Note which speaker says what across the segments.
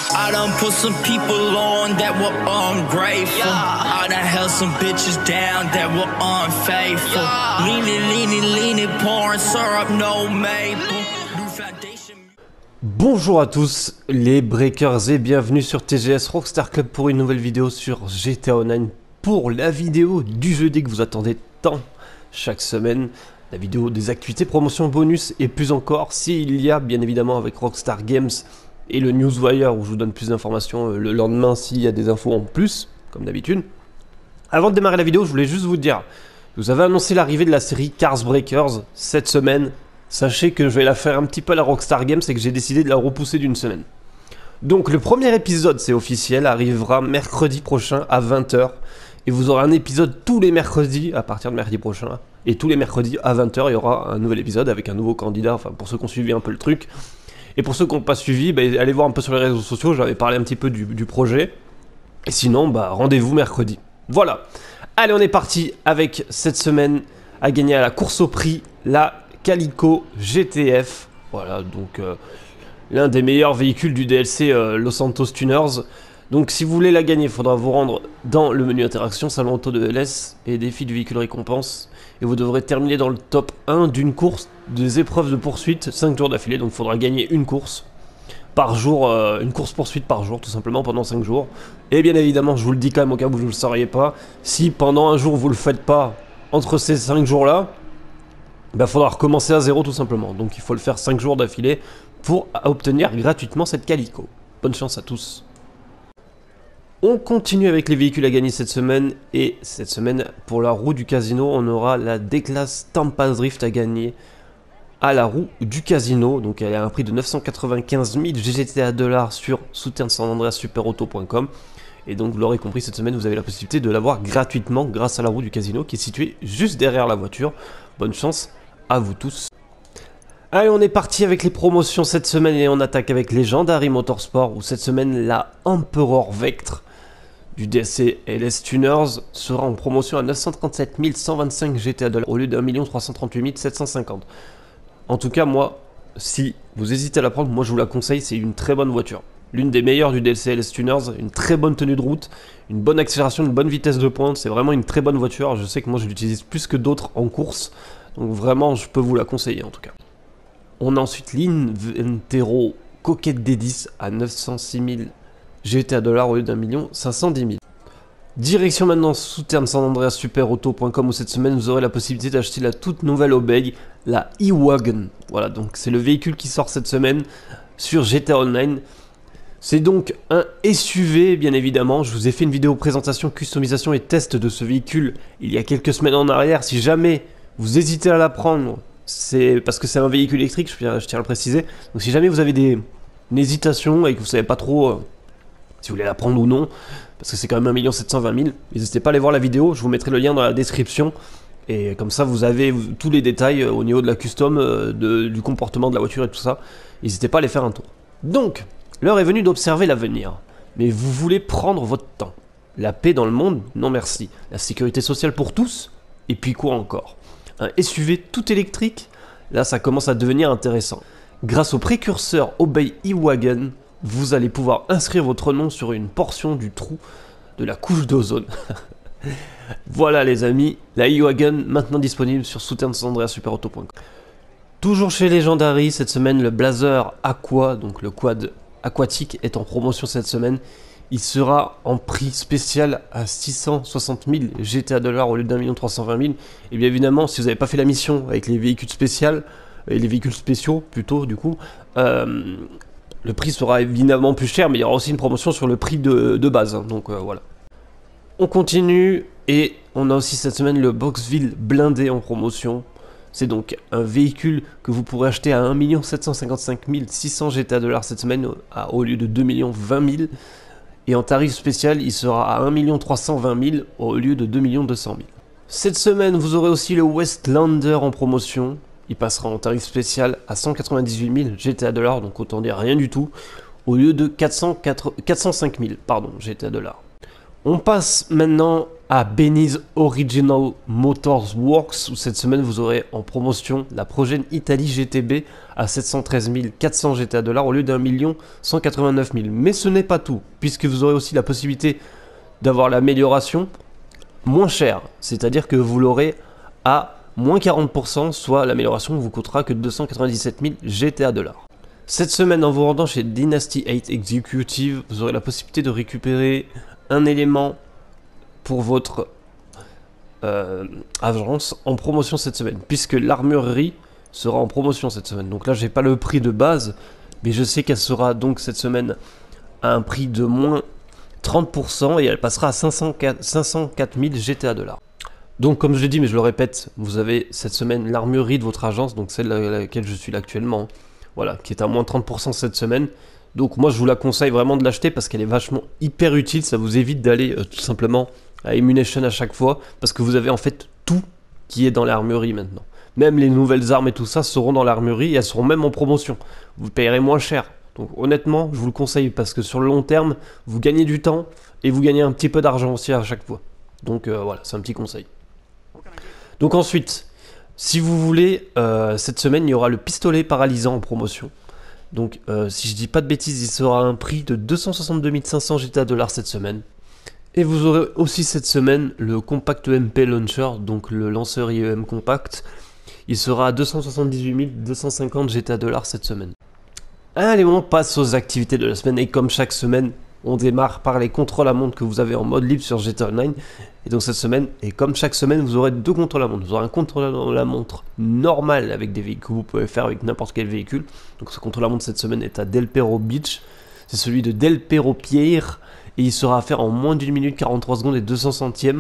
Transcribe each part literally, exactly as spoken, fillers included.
Speaker 1: I done put some people on that were ungrateful. Yeah. I done held some bitches down that were unfaithful. Yeah. Leaning, leaning, leaning, pouring syrup, no maple. New foundation.
Speaker 2: Bonjour à tous les breakers et bienvenue sur T G S Rockstar Club pour une nouvelle vidéo sur G T A Online. Pour la vidéo du jeudi que vous attendez tant chaque semaine. La vidéo des activités, promotions, bonus et plus encore. S'il y a bien évidemment avec Rockstar Games et le Newswire où je vous donne plus d'informations le lendemain s'il y a des infos en plus, comme d'habitude. Avant de démarrer la vidéo, je voulais juste vous dire, vous avez annoncé l'arrivée de la série Cars Breakers cette semaine. Sachez que je vais la faire un petit peu à la Rockstar Games et que j'ai décidé de la repousser d'une semaine. Donc le premier épisode, c'est officiel, arrivera mercredi prochain à vingt heures. Et vous aurez un épisode tous les mercredis à partir de mercredi prochain. Et tous les mercredis à vingt heures, il y aura un nouvel épisode avec un nouveau candidat. Enfin, pour ceux qui ont suivi un peu le truc. Et pour ceux qui n'ont pas suivi, bah, allez voir un peu sur les réseaux sociaux. J'avais parlé un petit peu du, du projet. Et sinon, bah, rendez-vous mercredi. Voilà. Allez, on est parti avec cette semaine à gagner à la course au prix la Calico G T F. Voilà, donc euh, l'un des meilleurs véhicules du D L C euh, Los Santos Tuners. Donc si vous voulez la gagner, il faudra vous rendre dans le menu interaction, salon auto de L S et défi du véhicule récompense. Et vous devrez terminer dans le top un d'une course des épreuves de poursuite, cinq jours d'affilée. Donc il faudra gagner une course par jour, euh, une course poursuite par jour tout simplement pendant cinq jours. Et bien évidemment, je vous le dis quand même au cas où vous ne le sauriez pas, si pendant un jour vous ne le faites pas entre ces cinq jours là, il bah, faudra recommencer à zéro tout simplement. Donc il faut le faire cinq jours d'affilée pour obtenir gratuitement cette Calico. Bonne chance à tous. On continue avec les véhicules à gagner cette semaine, et cette semaine, pour la roue du casino, on aura la D-Class Tampa Drift à gagner à la roue du casino. Donc elle a un prix de neuf cent quatre-vingt-quinze mille G G T A dollars sur soutien de San Andreas super auto point com. Et donc vous l'aurez compris, cette semaine, vous avez la possibilité de l'avoir gratuitement grâce à la roue du casino qui est située juste derrière la voiture. Bonne chance à vous tous. Allez, on est parti avec les promotions cette semaine et on attaque avec Legendary Motorsport où cette semaine, la Emperor Vectre du D L C L S Tuners sera en promotion à neuf cent trente-sept mille cent vingt-cinq G T A dollars au lieu d'un million trois cent trente-huit mille sept cent cinquante. En tout cas, moi, si vous hésitez à la prendre, moi je vous la conseille, c'est une très bonne voiture. L'une des meilleures du D L C L S Tuners, une très bonne tenue de route, une bonne accélération, une bonne vitesse de pointe, c'est vraiment une très bonne voiture. Je sais que moi je l'utilise plus que d'autres en course, donc vraiment je peux vous la conseiller en tout cas. On a ensuite l'Inventero Coquette D dix à neuf cent six mille G T A dollars au lieu d'un million cinq cent dix mille. Direction maintenant soutien San Andreas super auto point com où cette semaine vous aurez la possibilité d'acheter la toute nouvelle Obey, la E-Wagon. Voilà, donc c'est le véhicule qui sort cette semaine sur G T A Online. C'est donc un S U V bien évidemment. Je vous ai fait une vidéo présentation, customisation et test de ce véhicule il y a quelques semaines en arrière. Si jamais vous hésitez à la prendre, c'est parce que c'est un véhicule électrique, je tiens, je tiens à le préciser. Donc si jamais vous avez des, une hésitation et que vous savez pas trop euh, si vous voulez la prendre ou non, parce que c'est quand même un million sept cent vingt mille, n'hésitez pas à aller voir la vidéo, je vous mettrai le lien dans la description, et comme ça vous avez tous les détails au niveau de la custom, de, du comportement de la voiture et tout ça, n'hésitez pas à aller faire un tour. Donc, l'heure est venue d'observer l'avenir, mais vous voulez prendre votre temps. La paix dans le monde? Non merci. La sécurité sociale pour tous? Et puis quoi encore? Un S U V tout électrique? Là ça commence à devenir intéressant. Grâce au précurseur Obey E-Wagon, vous allez pouvoir inscrire votre nom sur une portion du trou de la couche d'ozone. Voilà les amis, la E-Wagon maintenant disponible sur soutien de San Andreas super auto point com. Toujours chez Legendary, cette semaine le Blazer Aqua, donc le quad aquatique, est en promotion cette semaine. Il sera en prix spécial à six cent soixante mille G T A dollars au lieu d'un million trois cent vingt mille. Et bien évidemment, si vous n'avez pas fait la mission avec les véhicules spéciaux, et les véhicules spéciaux plutôt du coup, euh, le prix sera évidemment plus cher, mais il y aura aussi une promotion sur le prix de, de base, hein, donc euh, voilà. On continue, et on a aussi cette semaine le Boxville blindé en promotion. C'est donc un véhicule que vous pourrez acheter à un million sept cent cinquante-cinq mille six cents G T A dollars cette semaine, à, au lieu de deux millions vingt mille. Et en tarif spécial, il sera à un million trois cent vingt mille au lieu de deux millions deux cent mille. Cette semaine, vous aurez aussi le Westlander en promotion. Il passera en tarif spécial à cent quatre-vingt-dix-huit mille G T A dollars, donc autant dire rien du tout, au lieu de quatre cent cinq mille pardon, G T A dollars. On passe maintenant à Benny's Original Motors Works, où cette semaine vous aurez en promotion la Progène Italie G T B à sept cent treize mille quatre cents G T A dollars au lieu d'un million cent quatre-vingt-neuf mille. Mais ce n'est pas tout, puisque vous aurez aussi la possibilité d'avoir l'amélioration moins chère, c'est-à-dire que vous l'aurez à moins quarante pour cent, soit l'amélioration ne vous coûtera que deux cent quatre-vingt-dix-sept mille G T A dollars. Cette semaine, en vous rendant chez Dynasty huit Executive, vous aurez la possibilité de récupérer un élément pour votre euh, agence en promotion cette semaine, puisque l'armurerie sera en promotion cette semaine. Donc là, j'ai pas le prix de base, mais je sais qu'elle sera donc cette semaine à un prix de moins trente pour cent et elle passera à cinq cent quatre mille G T A dollars. Donc comme je l'ai dit, mais je le répète, vous avez cette semaine l'armurerie de votre agence, donc celle à laquelle je suis là actuellement, voilà, qui est à moins trente pour cent cette semaine. Donc moi je vous la conseille vraiment de l'acheter parce qu'elle est vachement hyper utile, ça vous évite d'aller euh, tout simplement à Ammunition à chaque fois, parce que vous avez en fait tout qui est dans l'armurerie maintenant. Même les nouvelles armes et tout ça seront dans l'armurerie et elles seront même en promotion. Vous payerez moins cher. Donc honnêtement, je vous le conseille parce que sur le long terme, vous gagnez du temps et vous gagnez un petit peu d'argent aussi à chaque fois. Donc euh, voilà, c'est un petit conseil. Donc ensuite, si vous voulez, euh, cette semaine, il y aura le pistolet paralysant en promotion. Donc euh, si je dis pas de bêtises, il sera à un prix de deux cent soixante-deux mille cinq cents G T A dollars cette semaine. Et vous aurez aussi cette semaine le Compact E M P Launcher, donc le lanceur I E M Compact. Il sera à deux cent soixante-dix-huit mille deux cent cinquante G T A dollars cette semaine. Allez, on passe aux activités de la semaine. Et comme chaque semaine, on démarre par les contrôles à montre que vous avez en mode libre sur G T A Online. Et donc cette semaine, et comme chaque semaine, vous aurez deux contrôles à montre. Vous aurez un contrôle à montre normal avec des véhicules que vous pouvez faire avec n'importe quel véhicule. Donc ce contrôle à montre cette semaine est à Del Perro Beach. C'est celui de Del Perro Pier. Et il sera à faire en moins d'une minute quarante-trois secondes et deux cents centièmes.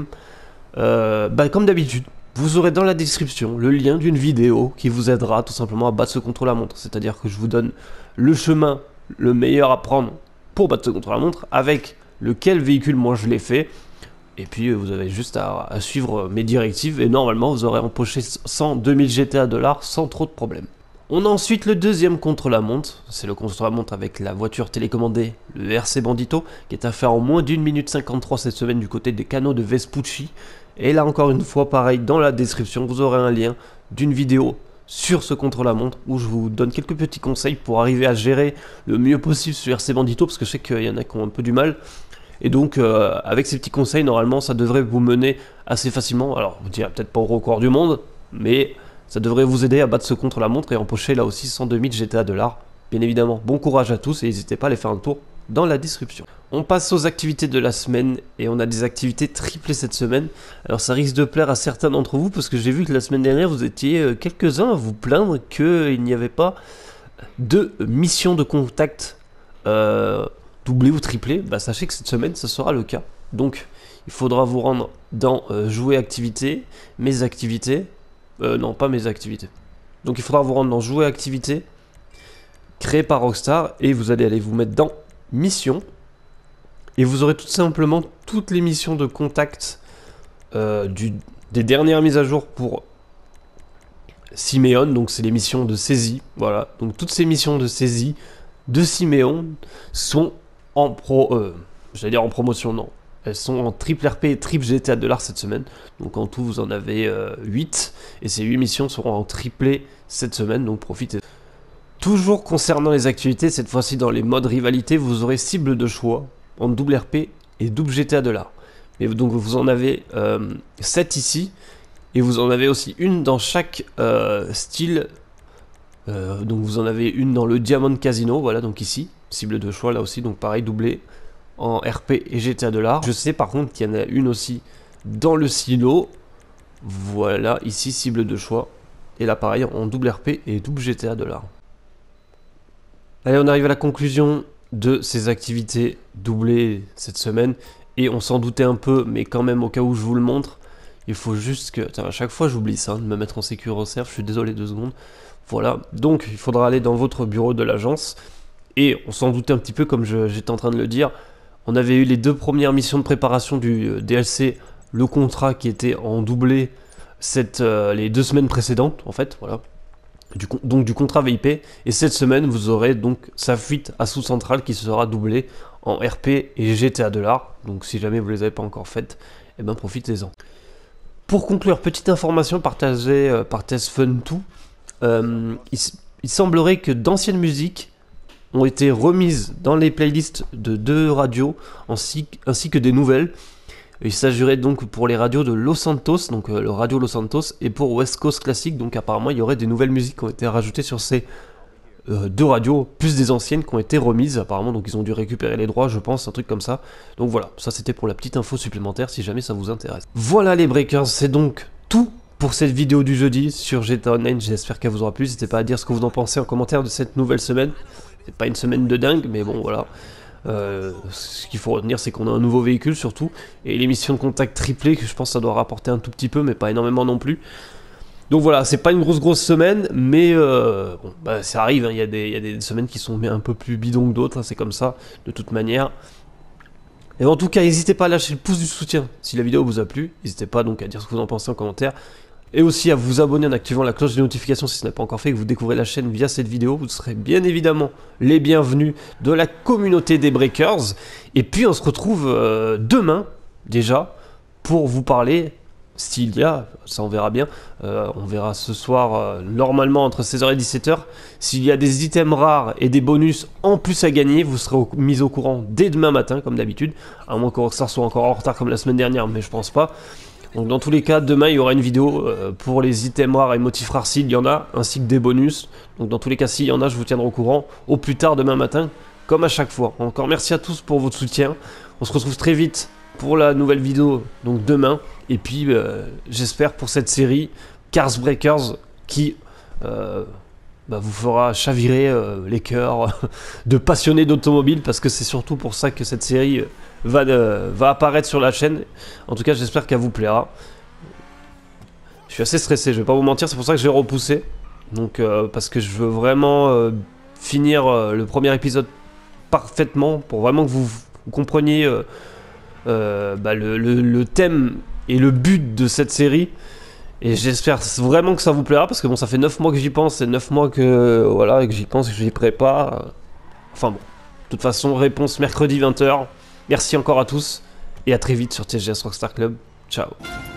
Speaker 2: Euh, bah, comme d'habitude, vous aurez dans la description le lien d'une vidéo qui vous aidera tout simplement à battre ce contrôle à montre. C'est-à-dire que je vous donne le chemin le meilleur à prendre pour battre ce contrôle à montre, avec lequel véhicule moi je l'ai fait. Et puis vous avez juste à, à suivre mes directives et normalement vous aurez empoché cent deux mille G T A dollars sans trop de problèmes. On a ensuite le deuxième contre-la-montre, c'est le contre-la-montre avec la voiture télécommandée, le R C Bandito, qui est à faire en moins d'une minute cinquante-trois cette semaine du côté des canaux de Vespucci. Et là encore une fois, pareil, dans la description, vous aurez un lien d'une vidéo sur ce contre-la-montre où je vous donne quelques petits conseils pour arriver à gérer le mieux possible ce R C Bandito, parce que je sais qu'il y en a qui ont un peu du mal. Et donc, euh, avec ces petits conseils, normalement, ça devrait vous mener assez facilement. Alors, vous direz peut-être pas au record du monde, mais ça devrait vous aider à battre ce contre-la-montre et empocher là aussi cent deux mille G T A dollars. Bien évidemment, bon courage à tous et n'hésitez pas à aller faire un tour dans la description. On passe aux activités de la semaine et on a des activités triplées cette semaine. Alors ça risque de plaire à certains d'entre vous parce que j'ai vu que la semaine dernière vous étiez quelques-uns à vous plaindre qu'il n'y avait pas de mission de contact euh, doublée ou triplée. Bah, sachez que cette semaine ce sera le cas. Donc il faudra vous rendre dans euh, jouer activités, mes activités. Euh, non, pas mes activités. Donc il faudra vous rendre dans jouer activités créé par Rockstar et vous allez aller vous mettre dans mission et vous aurez tout simplement toutes les missions de contact euh, du, des dernières mises à jour pour Simeon. Donc c'est les missions de saisie. Voilà, donc toutes ces missions de saisie de Simeon sont en pro, euh, j'allais dire en promotion, non. Elles sont en triple R P et triple G T A dollars cette semaine. Donc en tout, vous en avez euh, huit. Et ces huit missions seront en triplé cette semaine. Donc profitez. Toujours concernant les activités, cette fois-ci dans les modes rivalité, vous aurez cible de choix en double R P et double G T A dollars. Et donc vous en avez euh, sept ici. Et vous en avez aussi une dans chaque euh, style. Euh, donc vous en avez une dans le Diamond Casino. Voilà, donc ici. Cible de choix là aussi. Donc pareil, doublé en R P et G T A dollars. Je sais par contre qu'il y en a une aussi dans le silo. Voilà, ici, cible de choix. Et là pareil, en double R P et double G T A dollars. Allez, on arrive à la conclusion de ces activités doublées cette semaine. Et on s'en doutait un peu, mais quand même au cas où je vous le montre, il faut juste que... Attends, à chaque fois j'oublie ça, de me mettre en sécurité reserve, je suis désolé deux secondes. Voilà, donc il faudra aller dans votre bureau de l'agence. Et on s'en doutait un petit peu comme j'étais en train de le dire. On avait eu les deux premières missions de préparation du D L C, le contrat qui était en doublé cette, euh, les deux semaines précédentes, en fait, voilà. Du, donc du contrat V I P. Et cette semaine, vous aurez donc sa fuite à sous-centrale qui sera doublée en R P et G T A dollars. Donc si jamais vous ne les avez pas encore faites, et ben profitez-en. Pour conclure, petite information partagée euh, par TestFun deux, euh, il, il semblerait que d'anciennes musiques ont été remises dans les playlists de deux radios ainsi, ainsi que des nouvelles. Il s'agirait donc pour les radios de Los Santos, donc euh, le radio Los Santos, et pour West Coast Classic, donc apparemment il y aurait des nouvelles musiques qui ont été rajoutées sur ces euh, deux radios, plus des anciennes qui ont été remises apparemment, donc ils ont dû récupérer les droits, je pense, un truc comme ça. Donc voilà, ça c'était pour la petite info supplémentaire si jamais ça vous intéresse. Voilà les breakers, c'est donc tout pour cette vidéo du jeudi sur G T A Online, j'espère qu'elle vous aura plu. N'hésitez pas à dire ce que vous en pensez en commentaire de cette nouvelle semaine. C'est pas une semaine de dingue, mais bon voilà. Euh, ce qu'il faut retenir, c'est qu'on a un nouveau véhicule surtout, et l'émission de contact triplé, que je pense que ça doit rapporter un tout petit peu, mais pas énormément non plus. Donc voilà, c'est pas une grosse grosse semaine, mais euh, bon, bah, ça arrive, hein, y a des, y a des semaines qui sont un peu plus bidons que d'autres, hein, c'est comme ça, de toute manière. Et en tout cas, n'hésitez pas à lâcher le pouce du soutien si la vidéo vous a plu, n'hésitez pas donc à dire ce que vous en pensez en commentaire. Et aussi à vous abonner en activant la cloche de notification si ce n'est pas encore fait, que vous découvrez la chaîne via cette vidéo. Vous serez bien évidemment les bienvenus de la communauté des breakers. Et puis on se retrouve euh, demain déjà pour vous parler, s'il y a, ça on verra bien, euh, on verra ce soir euh, normalement entre seize heures et dix-sept heures. S'il y a des items rares et des bonus en plus à gagner, vous serez au, mis au courant dès demain matin comme d'habitude. À moins que Rockstar soit encore en retard comme la semaine dernière, mais je pense pas. Donc dans tous les cas, demain il y aura une vidéo euh, pour les items rares et motifs rares s'il y en a, ainsi que des bonus. Donc dans tous les cas, s'il y en a, je vous tiendrai au courant au plus tard demain matin, comme à chaque fois. Encore merci à tous pour votre soutien. On se retrouve très vite pour la nouvelle vidéo, donc demain. Et puis euh, j'espère pour cette série Cars Breakers qui euh, bah, vous fera chavirer euh, les cœurs de passionnés d'automobile, parce que c'est surtout pour ça que cette série va, euh, va apparaître sur la chaîne. En tout cas, j'espère qu'elle vous plaira. Je suis assez stressé, je vais pas vous mentir, c'est pour ça que j'ai repoussé. Donc, euh, parce que je veux vraiment euh, finir euh, le premier épisode parfaitement, pour vraiment que vous, vous compreniez euh, euh, bah, le, le, le thème et le but de cette série. Et j'espère vraiment que ça vous plaira, parce que bon, ça fait neuf mois que j'y pense, et neuf mois que voilà, que j'y pense, que j'y prépare. Enfin bon, de toute façon, réponse mercredi vingt heures. Merci encore à tous, et à très vite sur T G S Rockstar Club. Ciao.